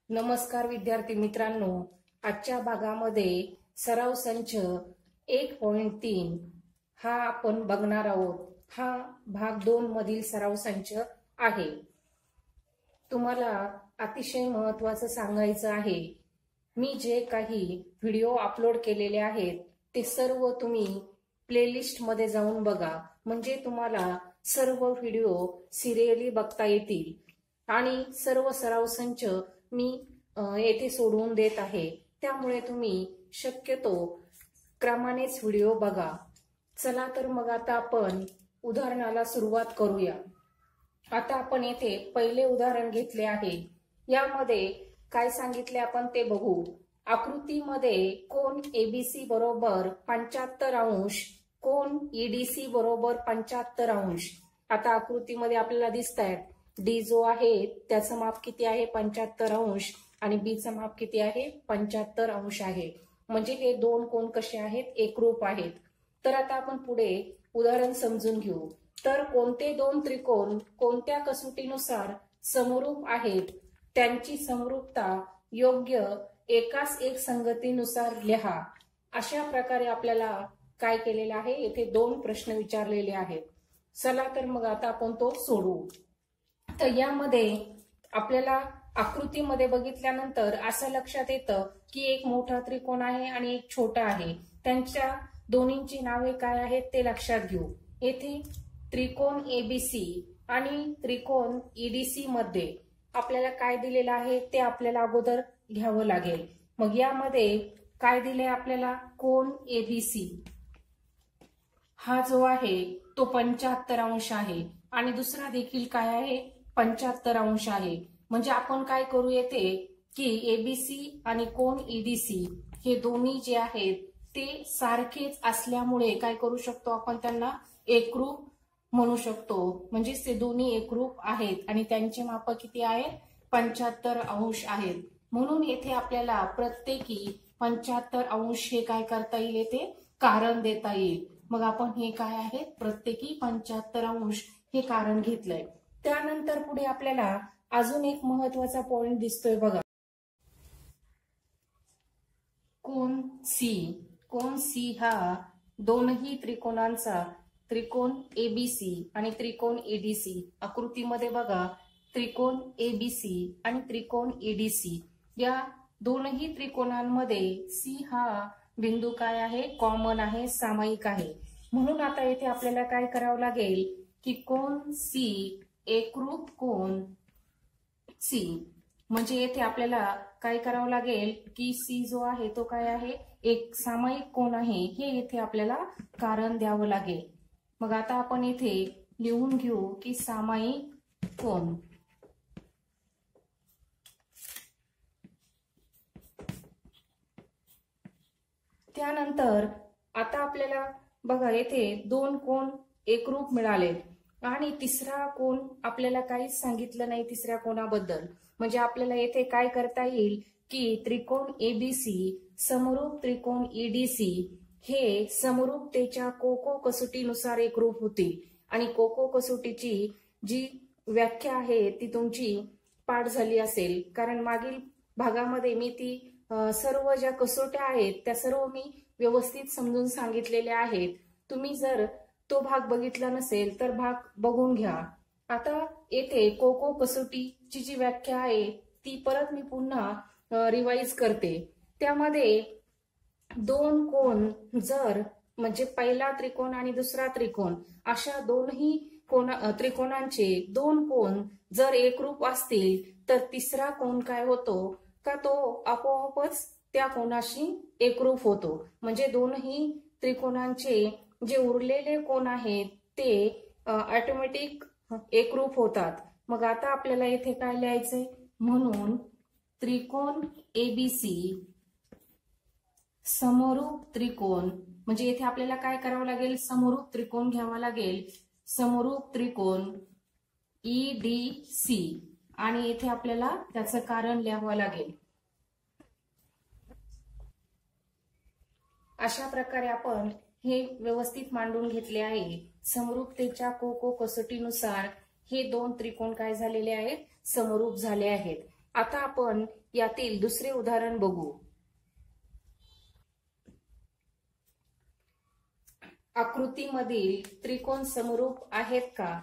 नमस्कार विद्यार्थी मित्रांनो, आजच्या भागामध्ये सराव संच 1.3 हा आपण बघणार आहोत। हा भाग 2 मधील सराव संच आहे। तुम्हाला अतिशय महत्त्वाचं सांगायचं आहे, मी जे काही व्हिडिओ अपलोड केलेले आहेत ते सर्व तुम्ही प्लेलिस्ट मध्ये जाऊन बघा, म्हणजे तुम्हाला सर्व व्हिडिओ सिरियली बघता येतील आणि सर्व सराव संच मी येथे सोडवून देत आहे। त्यामुळे तुम्ही शक्यतो क्रमानेच व्हिडिओ बघा। चला तर मग आता आपण उदाहरणाला सुरुवात करूया। आता आपण येथे पहिले उदाहरण घेतले आहे। यामध्ये काय सांगितले आपण ते बघू। आकृतीमध्ये कोन एबीसी बरोबर 75 अंश, कोन ईडीसी बरोबर 75 अंश। आता आकृतीमध्ये आपल्याला दिसतायत डी जो आहे त्याचं माप किती आहे 75 अंश आणि बी चं माप किती आहे 75 अंश आहे। म्हणजे हे दोन कोन कसे आहेत, एकरूप आहेत। तर आता आपण पुढे उदाहरण समजून घेऊ। तर कोणते दोन त्रिकोण कोणत्या कसोटीनुसार समरूप आहेत त्यांची समरूपता योग्य एकाच एक संगतीनुसार लिहा। अशा प्रकारे आपल्याला काय केलेलं आहे, येथे दोन प्रश्न विचारलेले आहेत। चला तर मग आता आपण तो सोडवू। तर यामध्ये आपल्याला आकृतीमध्ये बघितल्यानंतर असं लक्षात येतं की एक मोठा त्रिकोण आहे आणि एक छोटा आहे। त्यांच्या दोन्हींची नावे काय आहेत ते लक्षात घेऊ। येथे त्रिकोण एबीसी आणि त्रिकोण ईडीसी मध्ये आपल्याला काय दिलेलं आहे ते आपल्याला अगोदर घ्यावं लागेल। मग यामध्ये काय दिले आपल्याला, कोन एबीसी हा जो आहे तो 75 अंश आहे आणि दुसरा देखील काय आहे 75 अंश आहे। म्हणजे आपण काय करू येते की एबीसी आणि कोन ईडीसी हे दोन्ही जे आहेत ते सारखेच असल्यामुळे काय करू शकतो आपण, त्यांना एकरूप म्हणू शकतो। म्हणजे ते दोन्ही एकरूप आहेत आणि त्यांचे माप किती आहेत 75 अंश आहेत। म्हणून येथे आपल्याला प्रत्येकी 75 अंश हे काय करता येईल, येथे कारण देता येईल। मग आपण हे काय आहे प्रत्येकी 75 अंश हे कारण घेतलंय। त्यानंतर पुढे आपल्याला अजून एक महत्त्वाचा पॉइंट दिसतोय बघा, कोन सी हा दोनही त्रिकोणांचा, त्रिकोण एबीसी आणि त्रिकोण ईडीसी आकृतीमध्ये बघा, त्रिकोण एबीसी आणि त्रिकोण ईडीसी या दोनही त्रिकोणांमध्ये सी हा बिंदू काय आहे, कॉमन आहे, सामायिक आहे। म्हणून आता येथे आपल्याला काय करावं लागेल की कोन सी एकरूप कोन सी, म्हणजे येथे आपल्याला काय करावं लागेल की सी जो आहे तो काय आहे एक सामायिक कोन आहे, हे येथे आपल्याला कारण द्यावं लागेल। मग आता आपण येथे लिहून घेऊ की सामायिक कोन। त्यानंतर आता आपल्याला बघा येथे दोन कोन एकरूप मिळाले आणि तिसरा कोन आपल्याला काहीच सांगितलं नाही तिसऱ्या कोनाबद्दल। म्हणजे आपल्याला येथे काय करता येईल की त्रिकोण एबीसी समरूप त्रिकोण ईडीसी हे समरूपतेच्या कोको कसोटीनुसार एकरूप होतील। आणि कोको कसोटीची जी व्याख्या आहे ती तुमची पाठ झाली असेल, कारण मागील भागामध्ये मी ती सर्व ज्या कसोट्या आहेत त्या सर्व मी व्यवस्थित समजून सांगितलेल्या आहेत। तुम्ही जर तो भाग बघितला नसेल तर भाग बघून घ्या। आता येथे कोको कसोटीची जी व्याख्या आहे ती परत मी पुन्हा रिवाइज करते। त्यामध्ये दोन कोन जर, म्हणजे पहिला त्रिकोण आणि दुसरा त्रिकोण अशा दोनही त्रिकोणांचे दोन कोन जर एकरूप असतील तर तिसरा कोन काय होतो का, तो आपोआपच त्या कोनाशी एकरूप होतो। म्हणजे दोनही त्रिकोणांचे जे उरलेले कोन आहेत ते ऑटोमॅटिक एकरूप होतात। मग आता आपल्याला येथे काय लिहायचंय, म्हणून त्रिकोण एबीसी समरूप त्रिकोण, म्हणजे येथे आपल्याला काय करावं लागेल, समरूप त्रिकोण घ्यावा लागेल, समरूप त्रिकोण ईडीसी आणि येथे आपल्याला त्याचं कारण लिहावं लागेल। अशा प्रकारे आपण हे व्यवस्थित मांडून घेतले आहे। समरूपतेच्या कोको कसोटीनुसार हे दोन त्रिकोण काय झालेले आहेत, समरूप झाले आहेत। आता आपण यातील दुसरे उदाहरण बघू. आकृतीमधील त्रिकोण समरूप आहेत का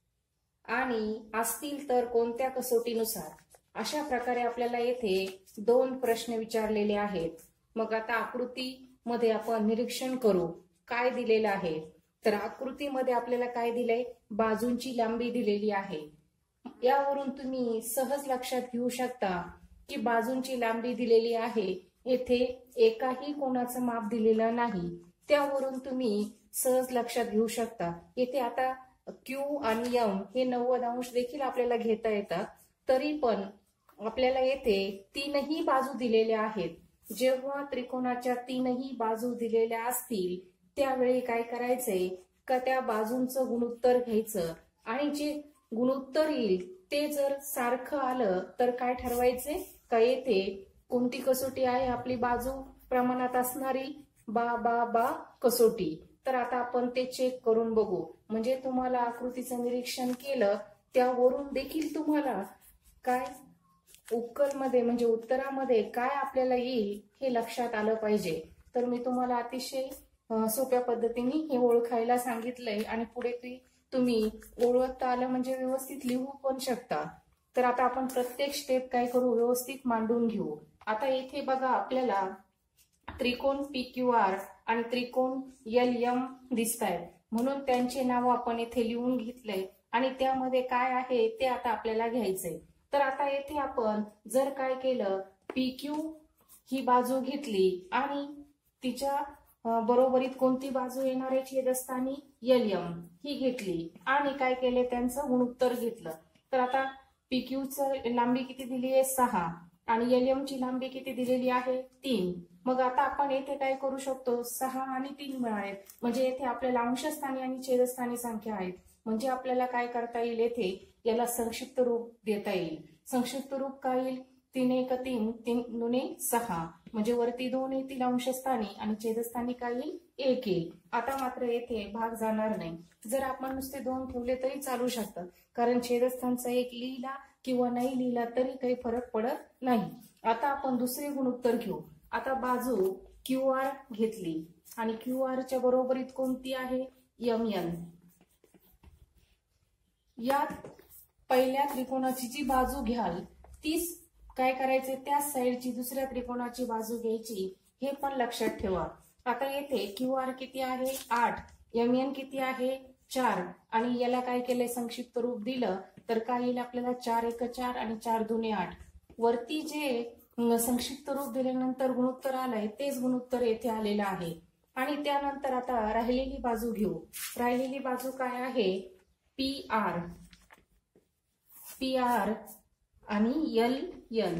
आणि असतील तर कोणत्या कसोटीनुसार, अशा प्रकारे आपल्याला येथे दोन प्रश्न विचारलेले आहेत. मग आता आकृतीमध्ये आपण निरीक्षण करू काय दिलेलं आहे. तर आकृतीमध्ये आपल्याला काय दिलंय, बाजूंची लांबी दिलेली आहे. यावरून तुम्ही सहज लक्षात घेऊ शकता की बाजूंची लांबी दिलेली आहे, येथे एकाही कोणाचं माप दिलेलं नाही. त्यावरून तुम्ही सहज लक्षात घेऊ शकता. येथे आता Q आणि M हे 90 अंश देखील आपल्याला घेता येतात. तरी पण आपल्याला येथे तीनही बाजू दिलेल्या आहेत. जेव्हा त्रिकोणाच्या तीनही बाजू दिलेल्या असतील त्यावेळी काय करायचंय का त्या बाजूंचं गुणोत्तर घ्यायचं आणि जे गुणोत्तर येईल ते जर सारखं आलं तर काय ठरवायचे का येथे कोणती कसोटी आहे आपली बाजू प्रमाणात असणारी, बा कसोटी. तर आता आपण ते चेक करून बघू. म्हणजे तुम्हाला आकृतीचं निरीक्षण केलं त्यावरून देखील तुम्हाला काय उकलमध्ये म्हणजे उत्तरामध्ये काय आपल्याला येईल हे लक्षात आलं पाहिजे. तर मी तुम्हाला अतिशय सोप्या पद्धतीने हे ओळखायला सांगितलंय आणि पुढे तुम्ही ओळखता आलं म्हणजे व्यवस्थित लिहू पण शकता. तर आता आपण प्रत्येक स्टेप काय करू, व्यवस्थित मांडून घेऊ. आता येथे बघा आपल्याला त्रिकोण PQR आणि त्रिकोण LM दिसतायत, म्हणून त्यांचे नाव आपण येथे लिहून घेतलंय आणि त्यामध्ये काय आहे ते आता आपल्याला घ्यायचंय. तर आता येथे आपण जर काय केलं, PQ ही बाजू घेतली आणि तिच्या बरोबरीत कोणती बाजू येणार आहे छेदस्थानी, LM ही घेतली आणि काय केले त्यांचं गुणोत्तर घेतलं. तर आता PQ ची लांबी किती दिली आहे 6 आणि LM ची लांबी किती दिलेली आहे 3. मग आता आपण येथे काय करू शकतो, 6 आणि 3 मिळाले म्हणजे येथे आपल्याला अंशस्थानी आणि छेदस्थानी संख्या आहेत. म्हणजे आपल्याला काय करता येईल, येथे याला संक्षिप्त रूप देता येईल. संक्षिप्त रूप काय येईल, 3 1 3 3 2 6 म्हणजे वरती 2 येतील अंशस्थानी आणि छेदस्थानी काय येईल 1 येईल. आता मात्र येथे भाग जाणार नाही. जर आपण नुसते 2 ठेवले तरी चालू शकतात, कारण छेदस्थानचा 1 लिहिला किंवा नाही लिहिला तरी काही फरक पडत नाही. आता आपण दुसरे गुणोत्तर घेऊ. आता बाजू QR घेतली आणि QR च्या बरोबरीत कोणती आहे MN. यात पहिल्या त्रिकोणाची जी बाजू घ्याल तीच काय करायचे, त्या साइडची दुसऱ्या त्रिकोणाची बाजू घ्यायची, हे पण लक्षात ठेवा. आता येथे QR किती आहे 8, MN किती आहे 4 आणि याला काय केलंय संक्षिप्त रूप दिलं तर काय येईल आपल्याला 4 1 4 आणि 4 2 8. वरती जे संक्षिप्त रूप दिल्यानंतर गुणोत्तर आलंय तेच गुणोत्तर येथे आलेलं आहे. आणि त्यानंतर आता राहिलेली बाजू घेऊ. राहिलेली बाजू काय आहे PR आणि LN.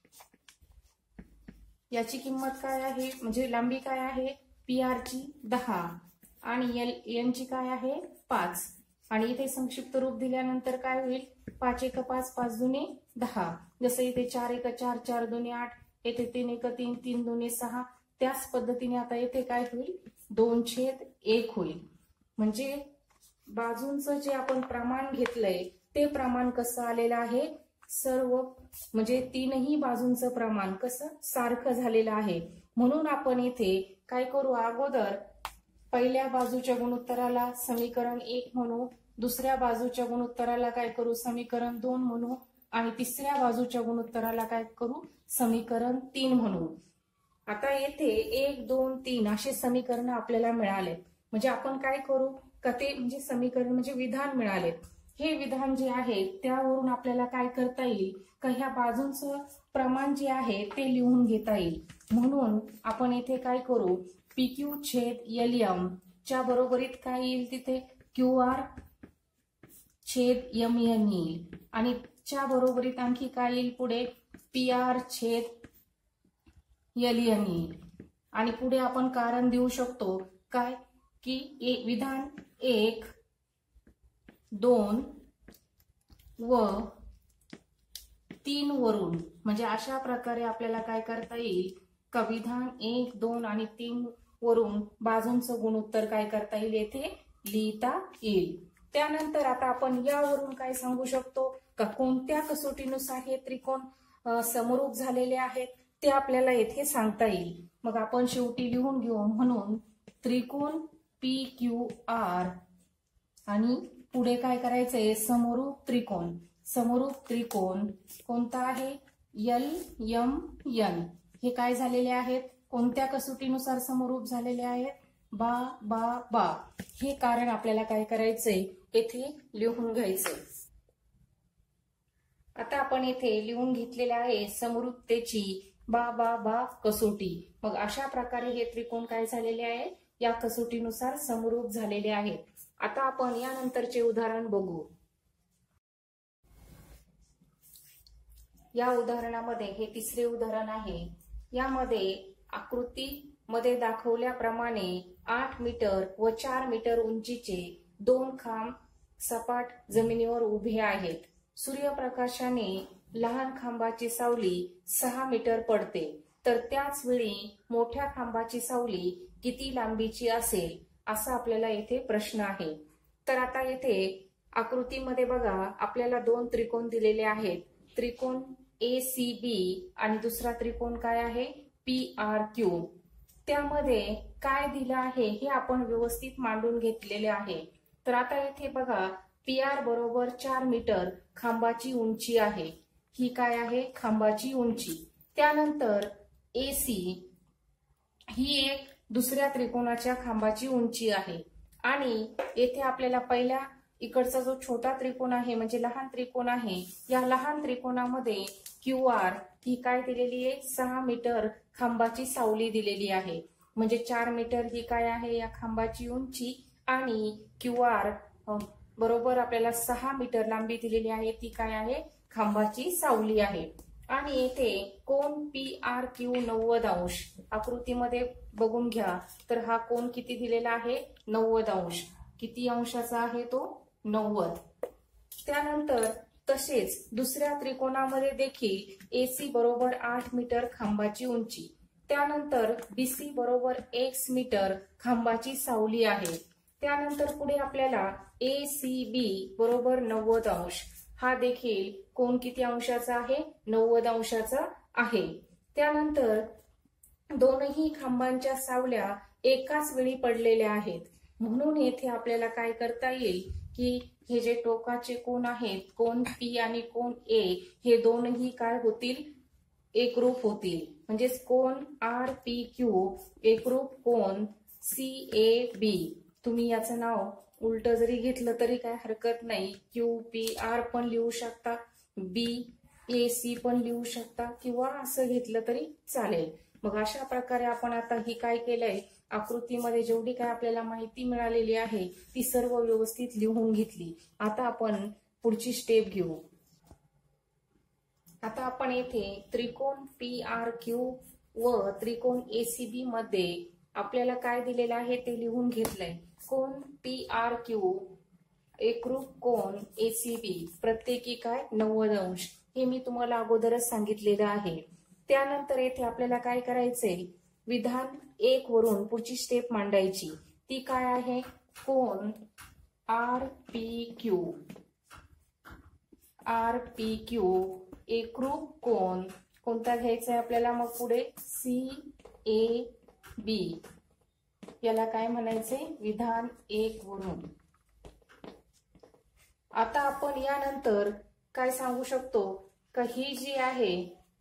याची किंमत काय आहे म्हणजे लांबी काय आहे, PR ची 10 आणि LN ची काय आहे 5. आणि इथे संक्षिप्त रूप दिल्यानंतर काय होईल 5 1 5 5 2 10. जसं इथे 4 1 4 4 2 8, येथे 3 1 3 3 2 6. त्याच पद्धतीने आता येथे काय होईल 2/1 होईल. म्हणजे बाजूंचं जे आपण प्रमाण घेतलंय ते प्रमाण कसं आलेलं आहे, सर्व म्हणजे तीनही बाजूंचं प्रमाण कसं सारखं झालेलं आहे. म्हणून आपण येथे काय करू, अगोदर पहिल्या बाजूच्या गुणोत्तराला समीकरण 1 म्हणू, दुसऱ्या बाजूच्या गुणोत्तराला काय करू समीकरण 2 म्हणू आणि तिसऱ्या बाजूच्या गुणोत्तराला काय करू समीकरण 3 म्हणू. आता येथे 1 2 3 असे समीकरण आपल्याला मिळाले. म्हणजे आपण काय करू का ते म्हणजे समीकरण म्हणजे विधान मिळाले. हे विधान जे आहे त्यावरून आपल्याला काय करता येईल का ह्या बाजूंचं प्रमाण जे आहे ते लिहून घेता येईल. म्हणून आपण येथे काय करू, PQ छेद LM च्या बरोबरीत काय येईल तिथे QR छेद MN येईल आणि च्या बरोबरीत आणखी काय येईल पुढे PR छेद LN येईल. आणि पुढे आपण कारण देऊ शकतो काय की विधान 1 2 व 3 वरून म्हणजे अशा प्रकारे आपल्याला काय करता येईल का विधान 1 2 आणि 3 वरून बाजूंचं गुणोत्तर काय करता येईल येथे लिहिता येईल. त्यानंतर आता आपण यावरून काय सांगू शकतो का कोणत्या कसोटीनुसार हे त्रिकोण समरूप झालेले आहेत ते आपल्याला येथे सांगता येईल. मग आपण शेवटी लिहून घेऊ. म्हणून त्रिकोण PQR आणि पुढे काय करायचंय, समरूप त्रिकोण. समरूप त्रिकोण कोणता आहे, LMN. हे काय झालेले आहेत, कोणत्या कसोटीनुसार समरूप झालेले आहेत, बा बा बा. हे कारण आपल्याला काय करायचंय, येथे लिहून घ्यायचंय. आता आपण येथे लिहून घेतलेले आहे समरूपतेची बा बा बा कसोटी. मग अशा प्रकारे हे त्रिकोण काय झालेले आहे, या कसोटीनुसार समरूप झालेले आहेत. आता आपण यानंतरचे उदाहरण बघू. या उदाहरणामध्ये हे तिसरे उदाहरण आहे. यामध्ये आकृतीमध्ये दाखवल्याप्रमाणे 8 मीटर व 4 मीटर उंचीचे 2 खांब सपाट जमिनीवर उभे आहेत. सूर्यप्रकाशाने लहान खांबाची सावली 6 मीटर पडते, तर त्याच वेळी मोठ्या खांबाची सावली किती लांबीची असेल, असा आपल्याला येथे प्रश्न आहे. तर आता येथे आकृतीमध्ये बघा, आपल्याला 2 त्रिकोण दिलेले आहेत. त्रिकोण ACB आणि दुसरा त्रिकोण काय आहे, PRQ. त्यामध्ये काय दिलं आहे हे आपण व्यवस्थित मांडून घेतलेले आहे. तर आता येथे बघा, PR बरोबर 4 मीटर खांबाची उंची आहे. ही काय आहे, खांबाची उंची. त्यानंतर AC ही एक दुसऱ्या त्रिकोणाच्या खांबाची उंची आहे. आणि येथे आपल्याला पहिल्या इकडचा जो छोटा त्रिकोण आहे म्हणजे लहान त्रिकोण आहे, या लहान त्रिकोणामध्ये QR ही काय दिलेली आहे, 6 मीटर खांबाची सावली दिलेली आहे. म्हणजे 4 मीटर ही काय आहे या खांबाची उंची आणि QR बरोबर आपल्याला 6 मीटर लांबी दिलेली आहे, ती काय आहे, खांबाची सावली आहे. आणि येथे कोन PRQ 90 अंश. आकृतीमध्ये बघून घ्या तर हा कोन किती दिलेला आहे, 90 अंश. किती अंशाचा आहे तो, 90. त्यानंतर तसेच दुसऱ्या त्रिकोणामध्ये देखील AC बरोबर 8 मीटर खांबाची उंची. त्यानंतर BC बरोबर X मीटर खांबाची सावली आहे. त्यानंतर पुढे आपल्याला ACB बरोबर 90 अंश. हा देखील कोन किती अंशाचा आहे, 90 अंशाचा आहे. त्यानंतर दोनही खांबांच्या सावल्या एकाच वेळी पडलेल्या आहेत. म्हणून येथे आपल्याला काय करता येईल की हे जे टोकाचे कोन आहेत, कोन P आणि कोन A, हे दोनही काय होतील, एकरूप होतील. म्हणजेच कोन RPQ एकरूप कोन CAB. तुम्ही याचं नाव उलट जरी घेतलं तरी काय हरकत नाही. QPR पण लिहू शकता, BAC पण लिहू शकता, किंवा असं घेतलं तरी चालेल. मग अशा प्रकारे आपण आता ही काय केलंय, आकृतीमध्ये जेवढी काय आपल्याला माहिती मिळालेली आहे ती सर्व व्यवस्थित लिहून घेतली. आता आपण पुढची स्टेप घेऊ. आता आपण येथे त्रिकोण PRQ व त्रिकोण ACB मध्ये आपल्याला काय दिलेलं आहे ते लिहून घेतलंय. कोन PRQ एकरूप कोन ACB प्रत्येकी काय 90 अंश. हे मी तुम्हाला अगोदरच सांगितलेलं आहे. त्यानंतर येथे आपल्याला काय करायचंय, विधान 1 वरून पुढची स्टेप मांडायची. ती काय आहे, कोन RPQ एकरूप कोन कोणता घ्यायचा आहे आपल्याला, मग पुढे CAB. याला काय म्हणायचंय, विधान 1 वरून. आता आपण यानंतर काय सांगू शकतो का, ही जी आहे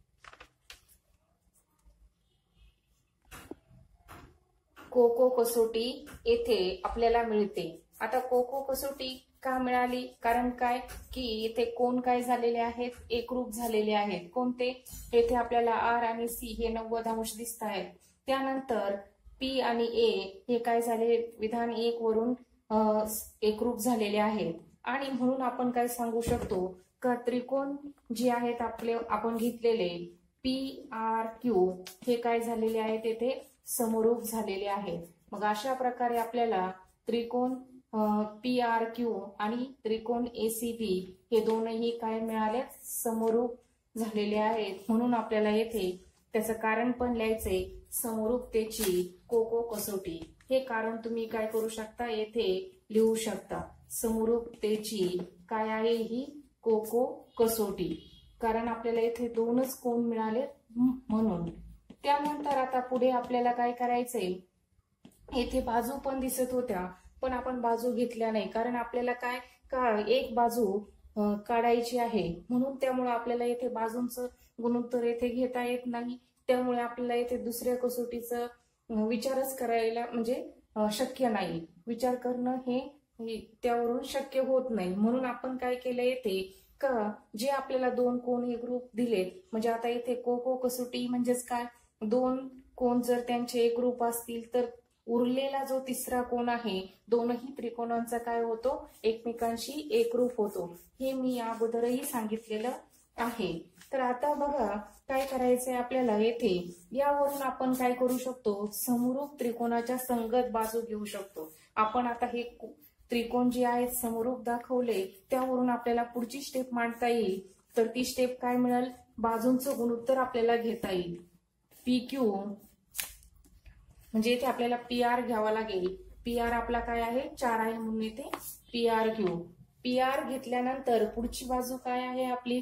कोको कसोटी येथे आपल्याला मिळते. आता कोको कसोटी का मिळाली, कारण काय की येथे कोन काय झालेले आहेत, एकरूप झालेले आहेत. कोणते, येथे आपल्याला R आणि C हे 90 अंश दिसत आहेत. त्यानंतर P आणि A हे काय झाले, विधान 1 वरून एकरूप झालेले आहेत. आणि म्हणून आपण काय सांगू शकतो का, त्रिकोण जे आहेत आपले आपण घेतलेले PRQ हे काय झालेले आहेत, येथे समरूप झालेले आहेत. मग अशा प्रकारे आपल्याला त्रिकोण PRQ आणि त्रिकोण ACB हे दोनही काय मिळाले, समरूप झालेले आहेत. म्हणून आपल्याला येथे त्याचं कारण पण लिहायचंय, समरूपतेची कोको कसोटी. हे कारण तुम्ही काय करू शकता, येथे लिहू शकता. समरूपतेची काय आहे, ही कोको कसोटी. कारण आपल्याला इथे दोनच कोन मिळाले म्हणून. त्यानंतर आता पुढे आपल्याला काय करायचंय, येथे बाजू पण दिसत होत्या पण आपण बाजू घेतल्या नाही, कारण आपल्याला काय का एक बाजू काढायची आहे म्हणून. त्यामुळे आपल्याला येथे बाजूंचं गुणोत्तर येथे घेता येत नाही. त्यामुळे आपल्याला येथे दुसऱ्या कसोटीचा विचारच करायला म्हणजे शक्य नाही. विचार करणं हे त्यावरून शक्य होत नाही. म्हणून आपण काय केलं येते का जे आपल्याला दोन कोन एकरूप दिलेत, म्हणजे आता इथे को कसोटी म्हणजेच काय, दोन कोन जर त्यांचे एकरूप असतील तर उरलेला जो तिसरा कोन आहे दोनही त्रिकोणांचा काय होतो, एकमेकांशी एकरूप होतो. हे मी अगोदरही सांगितलेलं आहे. तर आता बघा काय करायचंय आपल्याला, येथे यावरून आपण काय करू शकतो, समरूप त्रिकोणाच्या संगत बाजू घेऊ शकतो. आपण आता हे त्रिकोण जे आहेत समरूप दाखवले, त्यावरून आपल्याला पुढची स्टेप मांडता येईल. तर ती स्टेप काय मिळेल, बाजूंचं गुणोत्तर आपल्याला घेता येईल. PQ म्हणजे इथे आपल्याला PR घ्यावा लागेल. PR आपला काय आहे, 4 आहे म्हणून इथे PR घेऊ. PR घेतल्यानंतर पुढची बाजू काय आहे आपली,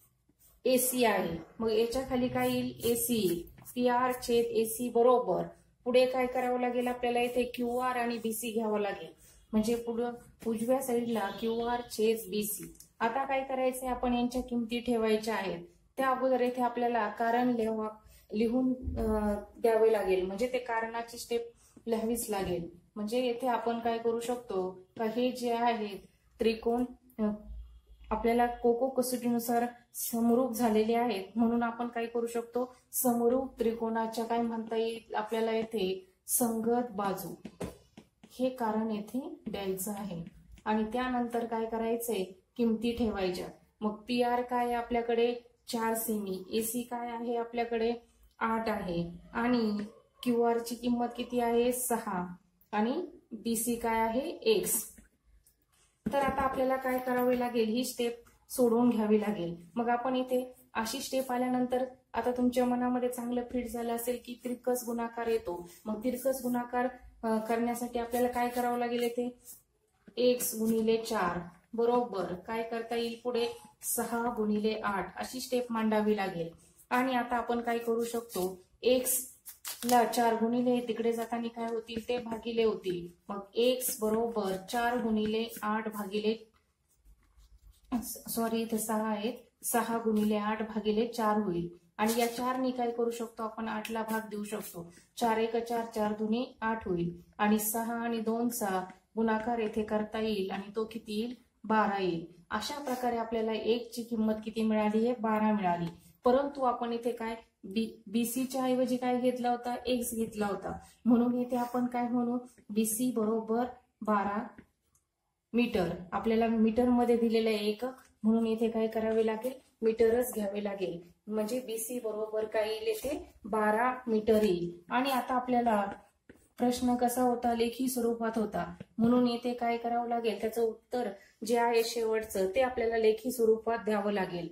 AC आहे. मग याच्या खाली काय येईल, AC. PR छेद AC बरोबर पुढे काय करावं लागेल आपल्याला, इथे QR आणि BC घ्यावं लागेल. म्हणजे पुढे उजव्या साईडला QR छेद BC. आता काय करायचंय, आपण यांच्या किमती ठेवायच्या आहेत. त्या अगोदर इथे आपल्याला कारण लिहून द्यावे लागेल, म्हणजे ते कारणाची स्टेप लिहावीच लागेल. म्हणजे येथे आपण काय करू शकतो का, हे जे आहेत त्रिकोण आपल्याला को कसोटीनुसार समरूप झालेले आहेत, म्हणून आपण काय करू शकतो, समरूप त्रिकोणाच्या काय म्हणता येईल आपल्याला येथे संगत बाजू, हे कारण येथे द्यायचं आहे. आणि त्यानंतर काय करायचंय, किमती ठेवायच्या. मग PR काय आहे आपल्याकडे 4 सेमी, AC काय आहे आपल्याकडे 8 आहे, आणि QR ची किंमत किती आहे 6, आणि BC काय आहे X. तर आता आपल्याला काय करावे लागेल, ही स्टेप सोडवून घ्यावी लागेल. मग आपण इथे अशी स्टेप आल्यानंतर आता तुमच्या मनामध्ये चांगलं फिट झालं असेल की तिरकस गुणाकार येतो. मग तिरकस गुणाकार करण्यासाठी आपल्याला काय करावं लागेल, येथे X गुणिले 4 बरोबर काय करता येईल, पुढे 6 गुणिले 8 अशी स्टेप मांडावी लागेल. आणि आता आपण काय करू शकतो, X ला 4 गुणिले तिकडे जाताना काय होतील, ते भागिले होतील. मग X बरोबर 4 गुणिले 8 भागिले इथे 6 आहेत, 6 गुणिले 8 भागिले 4 होईल. आणि या 4 नी काय करू शकतो आपण, 8 ला भाग देऊ शकतो. 4 1 4, 4 दुनी 8 होईल. आणि 6 आणि 2 चा गुणाकार येथे करता येईल आणि तो किती येईल, 12 येईल. अशा प्रकारे आपल्याला 1 ची किंमत किती मिळाली आहे, 12 मिळाली. परंतु आपण इथे काय BC च्या ऐवजी काय घेतला होता, X घेतला होता, म्हणून इथे आपण काय म्हणू, BC बरोबर 12 मीटर. आपल्याला मीटर मध्ये दिलेलं आहे एकक, म्हणून इथे काय करावे लागेल, मीटरच घ्यावे लागेल. म्हणजे BC बरोबर काय येईल, इथे 12 मीटर येईल. आणि आता आपल्याला प्रश्न कसा होता, लेखी स्वरूपात होता, म्हणून येथे काय करावं लागेल, त्याचं उत्तर जे आहे शेवटचं ते आपल्याला लेखी स्वरूपात द्यावं लागेल.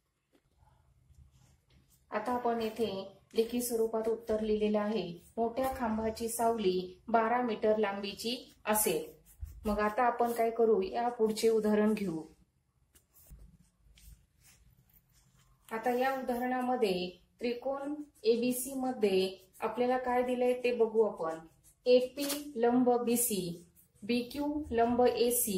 आता आपण येथे लेखी स्वरूपात उत्तर लिहिलेलं आहे. मोठ्या खांबाची सावली 12 मीटर लांबीची असेल. मग आता आपण काय करू, या पुढचे उदाहरण घेऊ. आता या उदाहरणामध्ये त्रिकोण ABC मध्ये आपल्याला काय दिलंय ते बघू आपण. AP लंब BC, BQ लंब AC,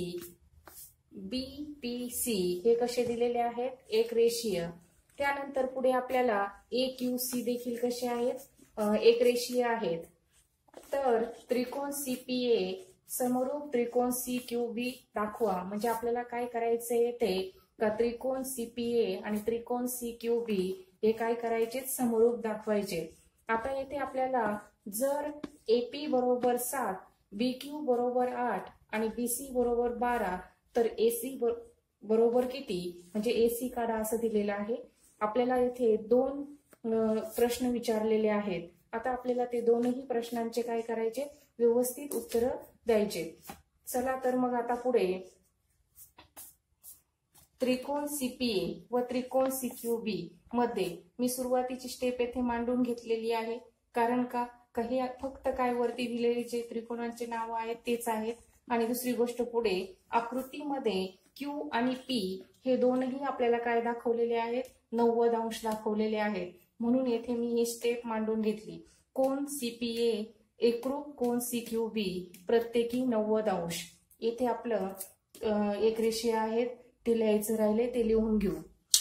BPC हे कसे दिलेले आहेत, एक रेषीय. त्यानंतर पुढे आपल्याला AQC देखील कसे आहेत, एक रेषीय आहेत. तर त्रिकोण CPA समरूप त्रिकोण CQB दाखवा. म्हणजे आपल्याला काय करायचंय ते का त्रिकोण CPA आणि त्रिकोण CQB हे काय करायचे, समरूप दाखवायचे. आता येथे आपल्याला जर AP बरोबर 7, BQ बरोबर 8 आणि BC बरोबर 12 तर AC बरोबर किती, म्हणजे AC काढा असं दिलेलं आहे. आपल्याला येथे 2 प्रश्न विचारलेले आहेत. आता आपल्याला ते दोनही प्रश्नांचे काय करायचे, व्यवस्थित उत्तर द्यायचे. चला तर मग आता पुढे त्रिकोण CPA व त्रिकोण CQB मध्ये मी सुरुवातीची स्टेप येथे मांडून घेतलेली आहे. कारण का काही फक्त काय वरती दिलेले जे त्रिकोणांचे नाव आहेत तेच आहेत. आणि दुसरी गोष्ट पुढे आकृतीमध्ये Q आणि P हे दोनही आपल्याला काय दाखवलेले आहेत, 90 अंश दाखवलेले आहेत. म्हणून येथे मी ही स्टेप मांडून घेतली. कोन सीपीए एकरूप कोन सीक्यूबी प्रत्येकी 90 अंश. येथे आपलं एक रेषीय आहेत ते लिहायचं राहिले, ते लिहून घेऊ.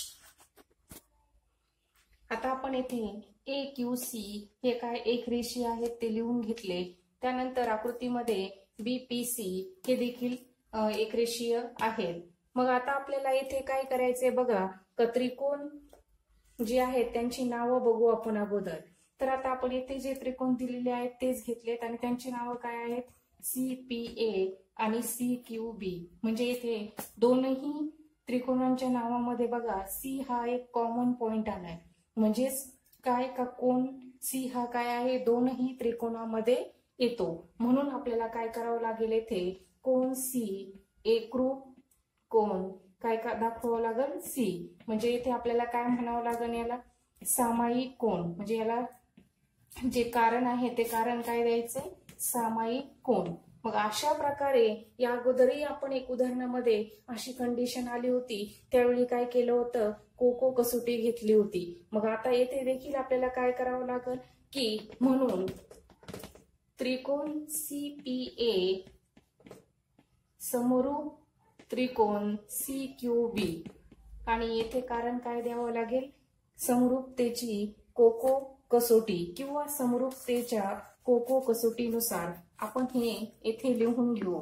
आता आपण येथे ए क्यू सी हे काय एक रेषीय आहेत ते लिहून घेतले. त्यानंतर आकृतीमध्ये बीपीसी हे देखील एक रेषीय आहेत. मग आता आपल्याला येथे काय करायचंय बघा, त्रिकोण जे आहेत त्यांची नावं बघू आपण अगोदर. तर आता आपण येथे जे त्रिकोण दिलेले आहेत तेच घेतलेत आणि त्यांची नावं काय आहेत, सीपीए आणि सीक्यूबी. म्हणजे येथे दोनही त्रिकोणांच्या नावामध्ये बघा सी हा एक कॉमन पॉइंट आलाय. म्हणजेच काय का कोण सी हा काय आहे, दोनही त्रिकोणामध्ये येतो. म्हणून आपल्याला काय करावं लागेल, येथे कोन सी एकरूप कोण काय का दाखवावं लागेल सी. म्हणजे येथे आपल्याला काय म्हणावं लागेल, याला सामायिक कोण. म्हणजे याला जे कारण आहे ते कारण काय द्यायचंय, सामायिक कोण. मग अशा प्रकारे या अगोदरही आपण एक उदाहरणामध्ये अशी कंडिशन आली होती, त्यावेळी काय केलं होतं, कोको कसोटी घेतली होती. मग आता येथे देखील आपल्याला काय करावं लागेल की, म्हणून त्रिकोण सीपीए समरूप त्रिकोण सीक्यूबी आणि येथे कारण काय द्यावं लागेल, समरूपतेची कोको कसोटी किंवा समरूपतेच्या कोको कसोटीनुसार आपण हे येथे लिहून घेऊ.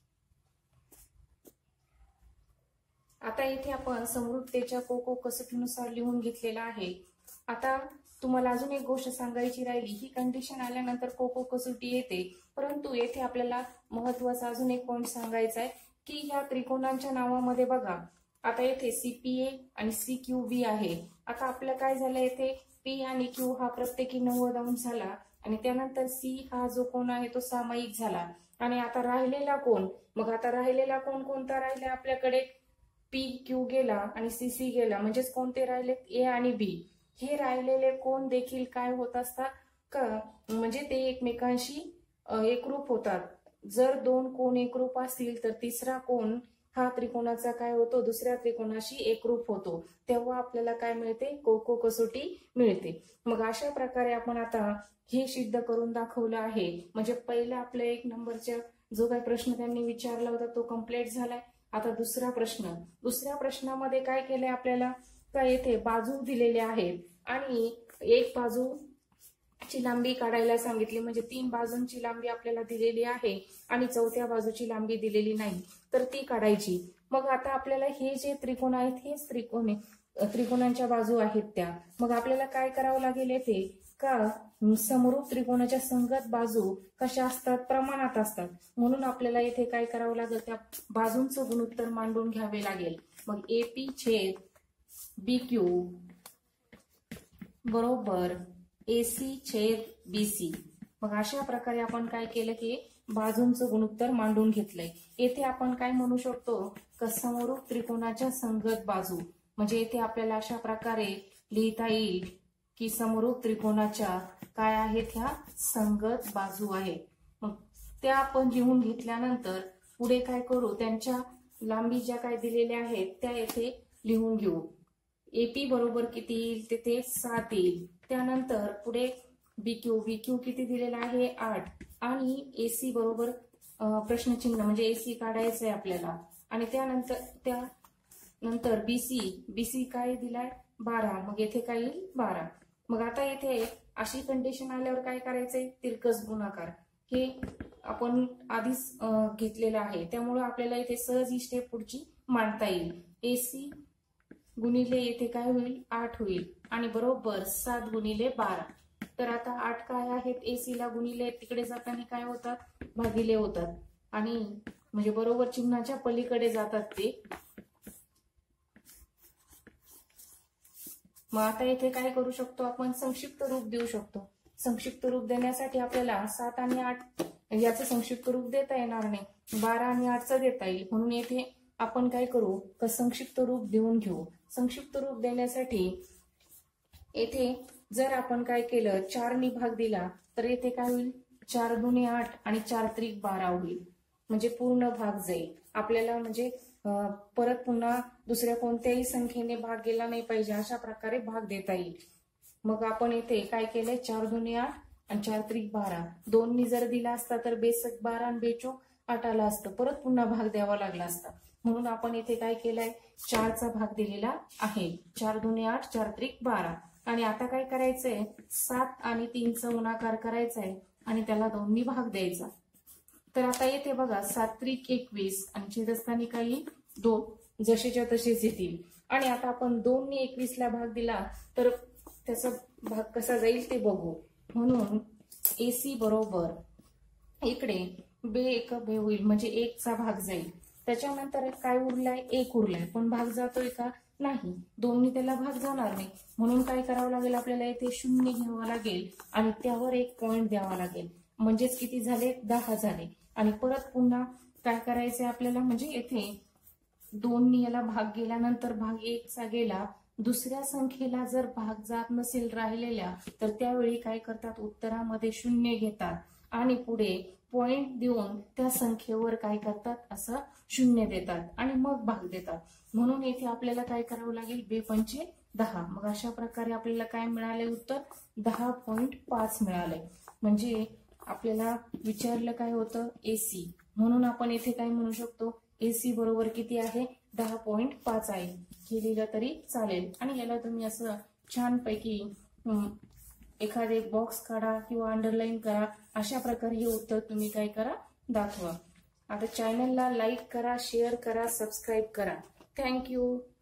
आता येथे आपण समरूपतेच्या कोको कसोटीनुसार लिहून घेतलेला आहे. आता तुम्हाला अजून एक गोष्ट सांगायची राहिली, ही कंडिशन आल्यानंतर कोको कसोटी येते. परंतु येथे आपल्याला महत्वाचा अजून एक पॉइंट सांगायचा आहे की ह्या त्रिकोणांच्या नावामध्ये बघा, आता येथे सीपीए आणि सीक्यूबी आहे. आता आपलं काय झालं, येथे पी आणि क्यू हा प्रत्येकी 90 अंश झाला आणि त्यानंतर सी हा जो कोण आहे तो सामायिक झाला. आणि आता राहिलेला कोण, मग आता राहिलेला कोण कोणता राहिला आपल्याकडे, पी क्यू गेला आणि सी सी गेला. म्हणजेच कोणते राहिले, ए आणि बी. हे राहिलेले कोण देखील काय होत असतात का, म्हणजे ते एकमेकांशी एकरूप होतात. जर दोन कोण एकरूप असतील तर तिसरा कोण हा त्रिकोणाचा काय होतो, दुसऱ्या त्रिकोणाशी एकरूप होतो. तेव्हा आपल्याला काय मिळते, कोको कसोटी मिळते. मग अशा प्रकारे आपण आता हे सिद्ध करून दाखवलं आहे. म्हणजे पहिला आपल्या 1 नंबरचा जो काही प्रश्न त्यांनी विचारला होता तो कम्प्लीट झालाय. आता दुसरा प्रश्न, दुसऱ्या प्रश्नामध्ये काय केलंय आपल्याला, काय येथे बाजू दिलेल्या आहेत आणि एक बाजूची लांबी काढायला सांगितली. म्हणजे 3 बाजूंची लांबी आपल्याला दिलेली आहे आणि चौथ्या बाजूची लांबी दिलेली नाही, तर ती काढायची. मग आता आपल्याला हे जे त्रिकोण आहेत हेच त्रिकोणांच्या बाजू आहेत त्या. मग आपल्याला काय करावं लागेल, येथे का समरूप त्रिकोणाच्या संगत बाजू कशा असतात, प्रमाणात असतात. म्हणून आपल्याला येथे काय करावं लागेल, त्या बाजूंचं गुणोत्तर मांडून घ्यावे लागेल. मग एपी छेद बीक्यू बरोबर एसी छेद बीसी. मग अशा प्रकारे आपण काय केलं की बाजूंचं गुणोत्तर मांडून घेतलंय. येथे आपण काय म्हणू शकतो, का समरूप त्रिकोणाच्या संगत बाजू. म्हणजे येथे आपल्याला अशा प्रकारे लिहिता येईल की समरूप त्रिकोणाच्या काय आहेत, ह्या संगत बाजू आहेत. मग त्या आपण लिहून घेतल्यानंतर पुढे काय करू, त्यांच्या लांबी ज्या काय दिलेल्या आहेत त्या येथे लिहून घेऊ. एपी बरोबर किती येईल, तिथे 7 येईल. त्यानंतर पुढे बीक्यू किती दिलेला आहे, 8 आणि एसी बरोबर प्रश्नचिन्ह म्हणजे एसी काढायचं आहे आपल्याला. आणि त्यानंतर बीसी काय दिलाय, 12. मग येथे काय येईल, 12. मग आता येथे अशी कंडिशन आल्यावर काय करायचंय, तिरकस गुणाकार हे आपण आधीच घेतलेलं आहे. त्यामुळे आपल्याला इथे सहज ही स्टेप पुढची मांडता येईल. एसी गुणिले येथे काय होईल, 8 होईल आणि बरोबर 7 गुणिले 12. तर आता 8 काय आहेत, एसी ला गुणिले तिकडे जाताना काय होतात, भागिले होतात आणि म्हणजे बरोबर चिन्हाच्या पलीकडे जातात ते. मग आता इथे काय करू शकतो आपण, संक्षिप्त रूप देऊ शकतो. संक्षिप्त रूप देण्यासाठी आपल्याला 7 आणि 8 याचं संक्षिप्त रूप देता येणार नाही, 12 आणि 8चं देता येईल. म्हणून येथे आपण काय करू, तर संक्षिप्त रूप देऊन घेऊ. संक्षिप्त रूप देण्यासाठी येथे जर आपण काय केलं, 4 ने भाग दिला तर येथे काय होईल, 4 दुणे 8 आणि 4 त्रिक 12 होईल. म्हणजे पूर्ण भाग जाईल आपल्याला. म्हणजे परत पुन्हा दुसऱ्या कोणत्याही संख्येने भाग गेला नाही पाहिजे, अशा प्रकारे भाग देता येईल. मग आपण इथे काय केलंय, 4 दुनी 8 आणि 4 त्रिक 12. 2नी जर दिला असता तर बेसक 12 आणि बेचोक 8 आला असतं, परत पुन्हा भाग द्यावा लागला असता. म्हणून आपण इथे काय केलंय, 4चा भाग दिलेला आहे. 4 दुनी 8 4 त्रिक 12. आणि आता काय करायचंय, 7 आणि 3चा गुणाकार करायचा आहे आणि त्याला 2नी भाग द्यायचा. तर आता येते बघा, 7 त्रिक 21 आणि छेदस्थानी काही 2, जसेच्या तसेच येतील. आणि आता आपण 2नी 21ला भाग दिला तर त्याचा भाग कसा जाईल ते बघू. म्हणून AC बरोबर इकडे बे एक बे होईल, म्हणजे 1चा भाग जाईल. त्याच्यानंतर काय उरलाय, 1 उरलाय, पण भाग जातोय का, नाही. 2नी त्याला भाग जाणार नाही. म्हणून काय करावं लागेल, आपल्याला इथे 0 घ्यावं लागेल आणि त्यावर 1 पॉइंट द्यावा लागेल. म्हणजेच किती झाले, 10 झाले. आणि परत पुन्हा काय करायचंय आपल्याला, म्हणजे येथे 2नी याला भाग गेल्यानंतर भाग 1चा गेला, दुसऱ्या संख्येला जर भाग जात नसेल राहिलेल्या, तर त्यावेळी काय करतात, उत्तरामध्ये 0 घेतात आणि पुढे पॉइंट देऊन त्या संख्येवर काय करतात, असं 0 देतात आणि मग भाग देतात. म्हणून येथे आपल्याला काय करावं लागेल, 2 पंचे 10. मग अशा प्रकारे आपल्याला काय मिळाले, उत्तर 10.5 मिळाले. म्हणजे आपल्याला विचारलं काय होतं, AC. म्हणून आपण येथे काय म्हणू शकतो, AC बरोबर किती आहे, 10.5 आहे. हे लिहिलं तरी चालेल. आणि याला तुम्ही असं छानपैकी एखादे बॉक्स काढा किंवा अंडरलाईन करा, अशा प्रकारे हे उत्तर तुम्ही काय करा, दाखवा. आता चॅनलला लाईक करा, शेअर करा, सबस्क्राईब करा. थँक्यू.